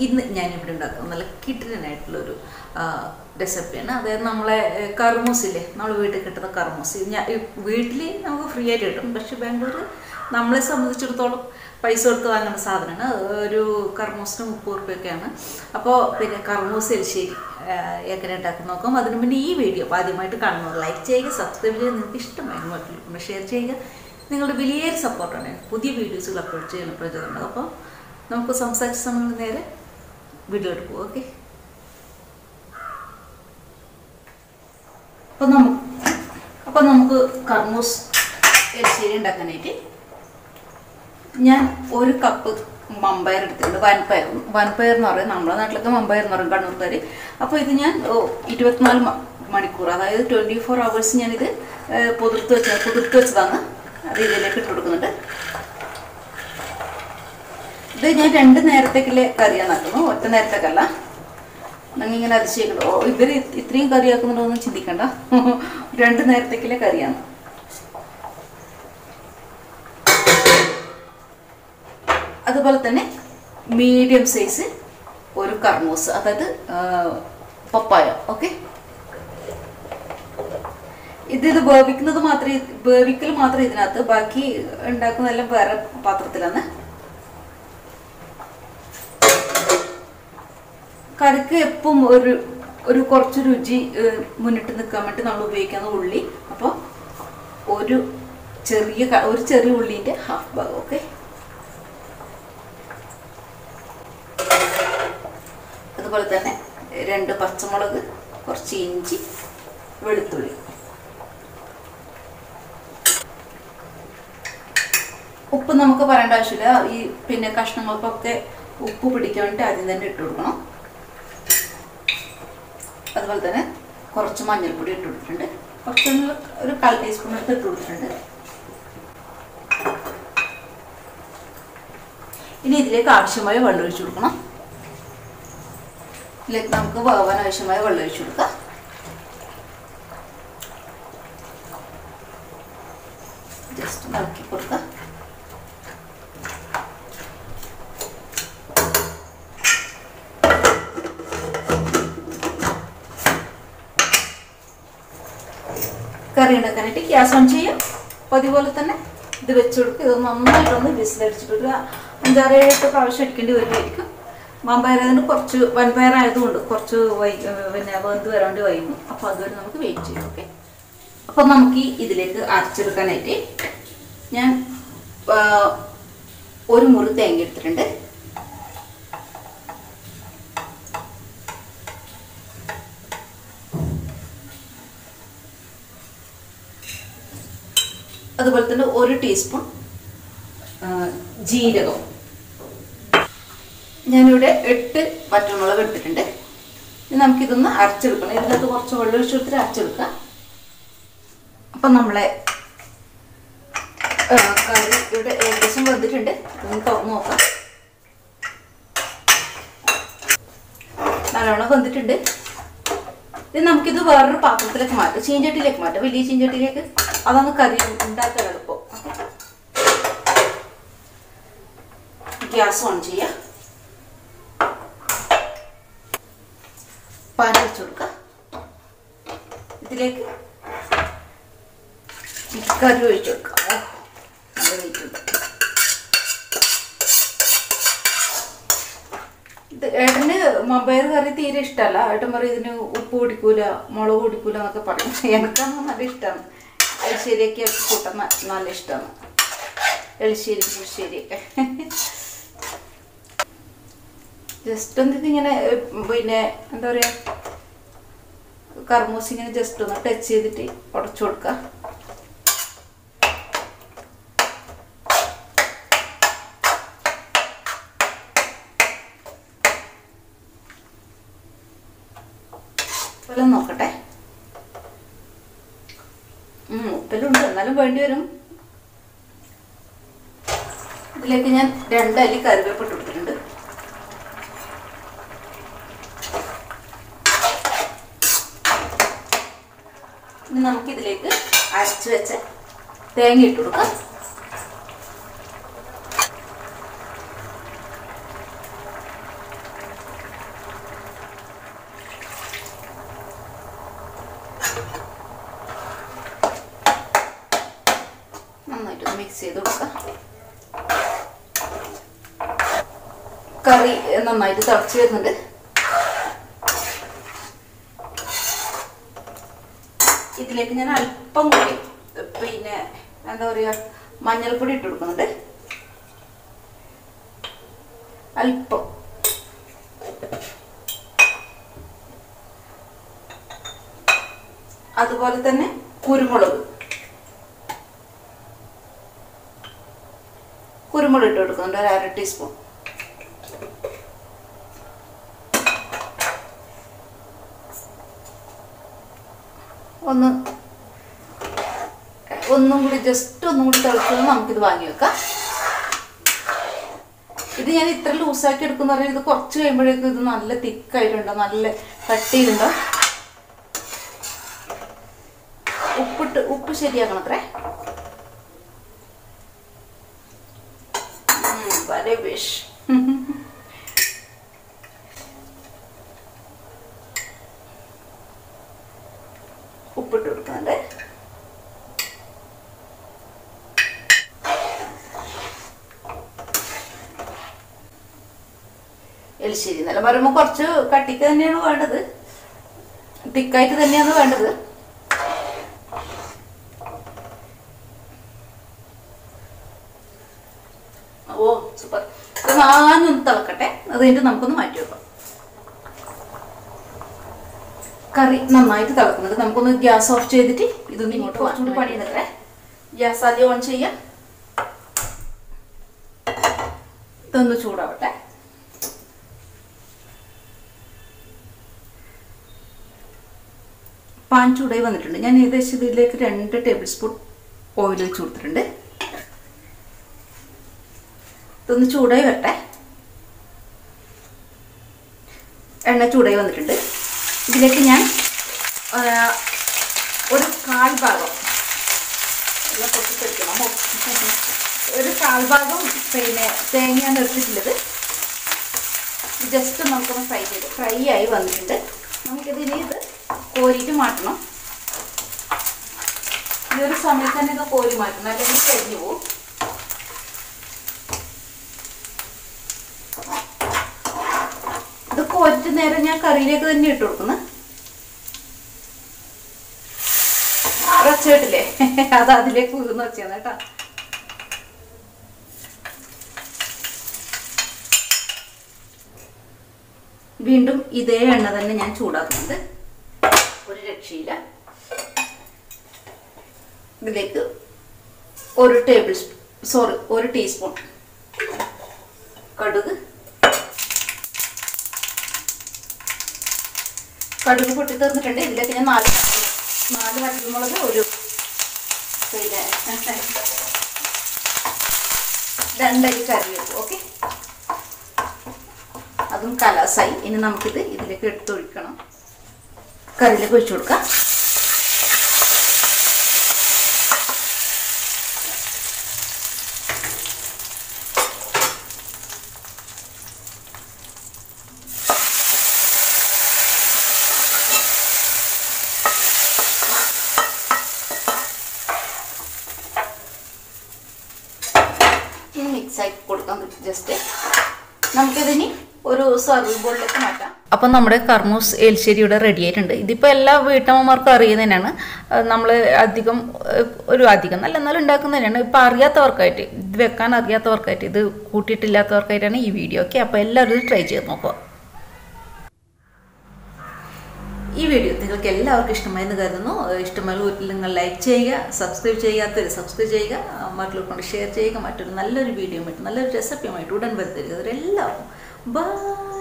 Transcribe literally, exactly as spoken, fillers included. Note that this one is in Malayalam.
ഇന്ന് ഞാനിവിടെ ഉണ്ടാക്കുന്നത് നല്ല കിടിലനായിട്ടുള്ളൊരു റെസിപ്പിയാണ്. അതായത് നമ്മളെ കർമൂസില്ലേ, നമ്മൾ വീട്ടിൽ കിട്ടുന്ന കർമൂസ്. ഞാൻ വീട്ടിൽ നമുക്ക് ഫ്രീ ആയിട്ട് കിട്ടും, പക്ഷെ ബാംഗ്ലൂർ നമ്മളെ സംബന്ധിച്ചിടത്തോളം പൈസ കൊടുത്ത് വാങ്ങുന്ന സാധനമാണ്. ഒരു കർമൂസിന് മുപ്പത് റുപ്യൊക്കെയാണ്. അപ്പോൾ പിന്നെ കർമൂസ് എരിശ്ശേരി എങ്ങനെ ഉണ്ടാക്കി നോക്കാം. അതിന് മുന്നേ ഈ വീഡിയോ അപ്പോൾ ആദ്യമായിട്ട് കാണുന്നത് ലൈക്ക് ചെയ്യുക, സബ്സ്ക്രൈബ് ചെയ്യുക, നിങ്ങൾക്ക് ഇഷ്ടമായി മറ്റുള്ളവർക്ക് ഷെയർ ചെയ്യുക. നിങ്ങളുടെ വലിയൊരു സപ്പോർട്ടാണ് പുതിയ വീഡിയോസുകൾ അപ്ലോഡ് ചെയ്യാൻ പ്രചോദനം. അപ്പോൾ നമുക്ക് സംസാരിച്ച സമയങ്ങൾ നേരെ വീഡിയോയിട്ട് പോകും. ഓക്കെ, അപ്പോൾ നമുക്ക് അപ്പോൾ നമുക്ക് കർമൂസ് എരിശ്ശേരി ഉണ്ടാക്കാനായിട്ട് ഞാൻ ഒരു കപ്പ് മമ്പയർ എടുത്തിട്ടുണ്ട്. വൻപയർ വൻപയർ എന്ന് പറയും, നമ്മുടെ നാട്ടിലൊക്കെ മമ്പയർ എന്ന് പറയും, കണ്ണൂർക്കാർ. അപ്പോൾ ഇത് ഞാൻ ഇരുപത്തിനാല് മണിക്കൂർ അതായത് ട്വൻറ്റി ഫോർ അവേഴ്സ് ഞാനിത് പുതിർത്ത് വെച്ച പുതിർത്ത് വെച്ചതാണ്. അത് ഇതിലേക്ക് ഇട്ട് കൊടുക്കുന്നുണ്ട്. ഇത് ഞാൻ രണ്ട് നേരത്തേക്കുള്ള കറിയാണ് ആക്കുന്നു, ഒറ്റ നേരത്തേക്കല്ല. നിങ്ങൾ ഇങ്ങനെ അതിശയിക്കണ്ടോ ഇവർ ഇത്രയും കറിയാക്കുന്നുണ്ടോ എന്ന് ചിന്തിക്കണ്ട. രണ്ട് നേരത്തേക്കുള്ള കറിയാണ്. അതുപോലെ തന്നെ മീഡിയം സൈസ് ഒരു കർമൂസ്, അതായത് പപ്പായ. ഓക്കെ, ഇത് ഇത് വേവിക്കുന്നത് മാത്രമേ വേവിക്കൽ മാത്രമേ ഇതിനകത്ത്, ബാക്കി ഉണ്ടാക്കുന്നതെല്ലാം വേറെ പാത്രത്തിലാണ്. കറിക്ക് എപ്പം ഒരു ഒരു കുറച്ച് രുചി മുന്നിട്ട് നിൽക്കാൻ വേണ്ടി നമ്മൾ ഉപയോഗിക്കുന്ന ഉള്ളി. അപ്പോൾ ഒരു ചെറിയ ഒരു ചെറിയ ഉള്ളിൻ്റെ ഹാഫ് ഭാഗം. ഓക്കെ, അതുപോലെ തന്നെ രണ്ട് പച്ചമുളക്, കുറച്ച് ഇഞ്ചി, വെളുത്തുള്ളി. ഉപ്പ് നമുക്ക് പറയേണ്ട ആവശ്യമില്ല. ഈ പിന്നെ കഷ്ണങ്ങൾക്കൊക്കെ ഉപ്പ് പിടിക്കാൻ വേണ്ടി ആദ്യം തന്നെ ഇട്ട് കൊടുക്കണം. അതുപോലെ തന്നെ കുറച്ച് മഞ്ഞൾപ്പൊടി ഇട്ട് കൊടുത്തിട്ടുണ്ട്. കുറച്ച് ഒരു കാൽ ടീസ്പൂൺ എടുത്ത് ഇട്ട് കൊടുത്തിട്ടുണ്ട്. ഇനി ഇതിലേക്ക് ആവശ്യമായ വെള്ളം ഒഴിച്ചു കൊടുക്കണം. ഇതിലേക്ക് നമുക്ക് വേവാൻ ആവശ്യമായ വെള്ളം ഒഴിച്ചു കൊടുക്കാം. ജസ്റ്റ് ഇളക്കി കൊടുക്കാം. കറി ഉണ്ടാക്കാനായിട്ട് ഗ്യാസ് ഓൺ ചെയ്യാം. അപ്പോൾ അതുപോലെ തന്നെ ഇത് വെച്ച് കൊടുക്കുക. ഇത് നന്നായിട്ടൊന്ന് വിസിലടിച്ചിട്ട് ഒരു അഞ്ചാറ് എട്ട് പ്രാവശ്യം അടിക്കേണ്ടി വരുമായിരിക്കും. മമ്പയറായതുകൊണ്ട് കുറച്ച് വൻപയറായതുകൊണ്ട് കുറച്ച് വൈ പിന്നെ വെന്ത് വരാണ്ട് വൈകും. അപ്പോൾ അതുവരെ നമുക്ക് വെയിറ്റ് ചെയ്യാം. ഓക്കെ, അപ്പോൾ നമുക്ക് ഇതിലേക്ക് അരച്ചെടുക്കാനായിട്ട് ഞാൻ ഒരു മുറി തേങ്ങ എടുത്തിട്ടുണ്ട്. അതുപോലെ തന്നെ ഒരു ടീസ്പൂൺ ജീരകം. ഞാനിവിടെ എട്ട് പച്ചമുളക് എടുത്തിട്ടുണ്ട്. ഇനി നമുക്കിതൊന്ന് അരച്ചെടുക്കണം. ഇതിനകത്ത് കുറച്ച് വെള്ളം ഒഴിച്ച് കൊടുത്തിട്ട് അരച്ചെടുക്കാം. അപ്പം നമ്മളെ കറി ഇവിടെ ഏകദേശം വെന്തിട്ടുണ്ട്. ഒന്ന് തുറന്ന് നോക്കാം. നല്ലോണം വെന്തിട്ടുണ്ട്. ഇത് നമുക്കിത് വേറൊരു പാത്രത്തിലേക്ക് മാറ്റാം, ചീഞ്ചട്ടിയിലേക്ക് മാറ്റാം, വലിയ ചീഞ്ചട്ടിയിലേക്ക്. അതാണ് കറി ഉണ്ടാക്കാൻ എളുപ്പം. ഗ്യാസ് ഓൺ ചെയ്യാം. പാൻ വെച്ച് കൊടുക്കാം. ഇതിലേക്ക് കറി ഒഴിച്ചു കൊടുക്കാം. നല്ല വെയിറ്റുണ്ട്. ഇത് ഏട്ടന് മമ്പയർ കറി തീരെ ഇഷ്ടമല്ല. ഏട്ടൻ പറയും ഇതിന് ഉപ്പ് കുടിക്കൂല, മുളക് കുടിക്കൂല എന്നൊക്കെ പറയും. എനിക്കന്ന് നല്ല ഇഷ്ടമാണ്. എളിശ്ശേരിയൊക്കെ കൂട്ടാൻ നല്ല ഇഷ്ടമാണ്. എളിശ്ശേരി പുളിശ്ശേരിയൊക്കെ ജസ്റ്റ് ഒന്ന് ഇങ്ങനെ പിന്നെ എന്താ പറയുക, കർമൂസ് ഇങ്ങനെ ജസ്റ്റ് ഒന്ന് ടച്ച് ചെയ്തിട്ട് ഉടച്ചു കൊടുക്കുക. ഉപ്പെല്ലാം നോക്കട്ടെ. ഉപ്പെല്ലാം ഉണ്ട്, എന്നാലും വേണ്ടി വരും. ഇതിലേക്ക് ഞാൻ രണ്ടല്ലി കറിവേപ്പില ഇട്ടിട്ടുണ്ട്. ഇനി നമുക്കിതിലേക്ക് അരച്ച് വെച്ച് തേങ്ങ ഇട്ട് കൊടുക്കാം. ചെയ്ത് കൊടുക്കാം. കറി നന്നായിട്ട് തിളച്ച് വരുന്നുണ്ട്. ഇതിലേക്ക് ഞാൻ അല്പം കൂടി പിന്നെ എന്താ പറയുക മഞ്ഞൾപ്പൊടി ഇട്ട് കൊടുക്കുന്നുണ്ട്. അല്പം. അതുപോലെ തന്നെ കുരുമുളക് കുരുമുളക് ഇട്ട് കൊടുക്കുന്നുണ്ട് ഒരു അര ടീസ്പൂൺ. ഒന്ന് ഒന്നും കൂടി ജസ്റ്റ് ഒന്നും കൂടി തിളക്കുന്നത് നമുക്കിത് വാങ്ങി വെക്കാം. ഇത് ഞാൻ ഇത്ര ലൂസാക്കി എടുക്കുന്ന പറഞ്ഞാൽ ഇത് കുറച്ച് കഴിയുമ്പോഴേക്കും ഇത് നല്ല തിക്കായിട്ടുണ്ടോ, നല്ല കട്ടിയിട്ടുണ്ടോ. ഉപ്പിട്ട് ഉപ്പ് ശരിയാക്കണം അത്രേ. വളരെ വിഷ് ഉപ്പിട്ട് കൊടുക്കുന്നുണ്ട്. എലിശ്ശേരി എന്നല്ല പറയുമ്പോൾ കുറച്ച് കട്ടിക്ക് തന്നെയാണ് വേണ്ടത്, തിക്കായിട്ട് തന്നെയാണ് വേണ്ടത്. Oh super. ഇത് നാനൊന്ന് തിളക്കട്ടെ, അത് കഴിഞ്ഞിട്ട് നമുക്കൊന്ന് മാറ്റി വെക്കാം. കറി നന്നായിട്ട് തിളക്കുന്നത് നമുക്കൊന്ന് ഗ്യാസ് ഓഫ് ചെയ്തിട്ട് ഇതൊന്ന് ഇങ്ങോട്ട് കുറച്ചുകൂടി പണി നിൽക്കട്ടെ. ഗ്യാസ് ആദ്യം ഓൺ ചെയ്യാം. ഇതൊന്ന് ചൂടാവട്ടെ. പാൻ ചൂടായി വന്നിട്ടുണ്ട്. ഞാൻ ഏകദേശം ഇതിലേക്ക് രണ്ട് ടേബിൾ സ്പൂൺ ഓയിൽ വെച്ച് കൊടുത്തിട്ടുണ്ട്. ഇതൊന്ന് ചൂടായി വരട്ടെ. എണ്ണ ചൂടായി വന്നിട്ടുണ്ട്. ഇതിലേക്ക് ഞാൻ ഒരു കാൽ ഭാഗം എല്ലാം പൊട്ടിച്ചെടുക്കണം ഒരു കാൽ ഭാഗം പിന്നെ തേങ്ങയാണ് എടുത്തിട്ടുള്ളത്. ജസ്റ്റ് നമുക്കൊന്ന് ഫ്രൈ ചെയ്ത് ഫ്രൈ ആയി വന്നിട്ടുണ്ട്. നമുക്കിതിന് ഇത് കോരിയിട്ട് മാറ്റണം. ഈ ഒരു സമയത്ത് തന്നെ ഇത് കോരി മാറ്റണം, അല്ലെങ്കിൽ കരിഞ്ഞു പോകും. ഇത് കോരിട്ട് നേരെ ഞാൻ കറിയിലേക്ക് തന്നെ ഇട്ട് കൊടുക്കുന്നു. ഒച്ചയിട്ടില്ലേ, അത് അതിലേക്ക് വീഴുന്ന വെച്ചാണ് കേട്ടോ. വീണ്ടും ഇതേ എണ്ണ തന്നെ ഞാൻ ചൂടാക്കുന്നുണ്ട്. ഒരു രക്ഷയില്ല. ഇതിലേക്ക് ഒരു ടേബിൾ സ്പൂൺ സോറി ഒരു ടീസ്പൂൺ കടുക് കടുക് പൊട്ടി തീർന്നിട്ടുണ്ട്. ഇതിലേക്ക് ഞാൻ നാല് നാല് പച്ചമുളക് ഒരു പിന്നെ രണ്ടരി കറിവേപ്പ്. ഓക്കെ, അതും കലാസായി. ഇനി നമുക്കിത് ഇതിലേക്ക് എടുത്തൊഴിക്കണം. കറിയിലേക്ക് ഒഴിച്ചു കൊടുക്കാം. മിക്സ് ആക്കി കൊടുക്കാം ജസ്റ്റ്. നമുക്കിതിനി ഒരു സർവ് ബോളിലേക്ക് മാറ്റാം. അപ്പം നമ്മുടെ കർമൂസ് എലിശ്ശേരി ഇവിടെ റെഡി ആയിട്ടുണ്ട്. ഇതിപ്പോൾ എല്ലാ വീട്ടമ്മമാർക്കും അറിയുന്നത് തന്നെയാണ്. നമ്മൾ അധികം ഒരു അധികം നല്ല എന്നാലും ഉണ്ടാക്കുന്നത് തന്നെയാണ്. ഇപ്പം അറിയാത്തവർക്കായിട്ട്, ഇത് വെക്കാൻ അറിയാത്തവർക്കായിട്ട്, ഇത് കൂട്ടിയിട്ടില്ലാത്തവർക്കായിട്ടാണ് ഈ വീഡിയോ. ഓക്കെ, അപ്പോൾ എല്ലാവരും ഇത് ട്രൈ ചെയ്ത് നോക്കുക. ഈ വീഡിയോ നിങ്ങൾക്ക് എല്ലാവർക്കും ഇഷ്ടമായെന്ന് കരുതുന്നു. ഇഷ്ടമായ നിങ്ങൾ ലൈക്ക് ചെയ്യുക, സബ്സ്ക്രൈബ് ചെയ്യാത്തവർ സബ്സ്ക്രൈബ് ചെയ്യുക, മറ്റുള്ളവർ കൊണ്ട് ഷെയർ ചെയ്യുക. മറ്റൊരു നല്ലൊരു വീഡിയോ ആയിട്ട് നല്ലൊരു റെസിപ്പിയുമായിട്ട് ഉടൻ വരുത്തരുക. അവരെല്ലാവർക്കും ബൈ.